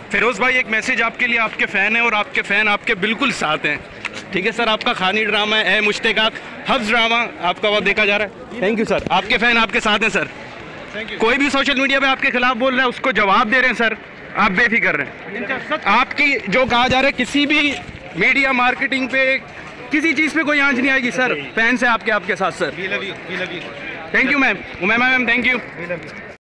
फिरोज भाई एक मैसेज आपके लिए, आपके फ़ैन हैं और आपके फ़ैन आपके बिल्कुल साथ हैं, ठीक है सर। आपका खानी ड्रामा है मुश्ताक हफ्स ड्रामा आपका बहुत देखा जा रहा है। थैंक यू सर, आपके फ़ैन आपके साथ हैं सर। कोई भी सोशल मीडिया पे आपके खिलाफ बोल रहा है उसको जवाब दे रहे हैं सर, आप बेफिक्र रहें। आपकी जो कहा जा रहा है किसी भी मीडिया मार्केटिंग पे किसी चीज़ पे कोई आंच नहीं आएगी सर, फैन से आपके साथ sir. Thank you ma'am, Umaima ma'am, thank you.